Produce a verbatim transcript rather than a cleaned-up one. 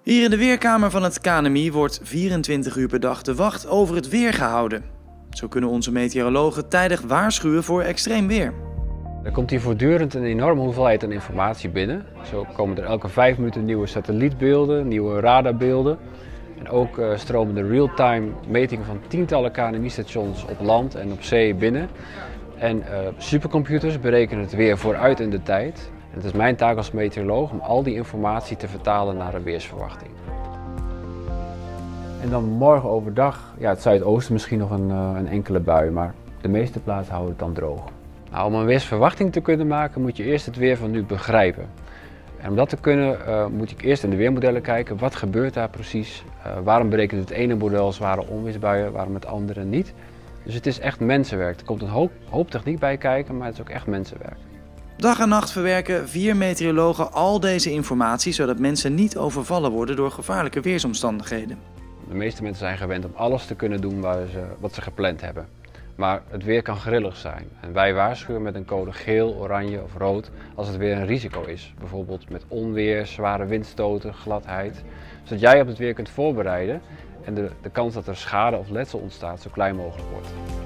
Hier in de weerkamer van het K N M I wordt vierentwintig uur per dag de wacht over het weer gehouden. Zo kunnen onze meteorologen tijdig waarschuwen voor extreem weer. Er komt hier voortdurend een enorme hoeveelheid aan informatie binnen. Zo komen er elke vijf minuten nieuwe satellietbeelden, nieuwe radarbeelden. En ook uh, stromen de real-time metingen van tientallen K N M I-stations op land en op zee binnen. En uh, supercomputers berekenen het weer vooruit in de tijd. En het is mijn taak als meteoroloog om al die informatie te vertalen naar een weersverwachting. En dan morgen overdag, ja, het zuidoosten misschien nog een, uh, een enkele bui, maar de meeste plaatsen houden het dan droog. Nou, om een weersverwachting te kunnen maken moet je eerst het weer van nu begrijpen. En om dat te kunnen uh, moet ik eerst in de weermodellen kijken, wat gebeurt daar precies? Uh, waarom berekent het ene model zware onweersbuien, waarom het andere niet? Dus het is echt mensenwerk. Er komt een hoop, hoop techniek bij kijken, maar het is ook echt mensenwerk. Dag en nacht verwerken vier meteorologen al deze informatie, zodat mensen niet overvallen worden door gevaarlijke weersomstandigheden. De meeste mensen zijn gewend om alles te kunnen doen waar ze, wat ze gepland hebben. Maar het weer kan grillig zijn. En wij waarschuwen met een code geel, oranje of rood als het weer een risico is. Bijvoorbeeld met onweer, zware windstoten, gladheid. Zodat jij op het weer kunt voorbereiden en de, de kans dat er schade of letsel ontstaat zo klein mogelijk wordt.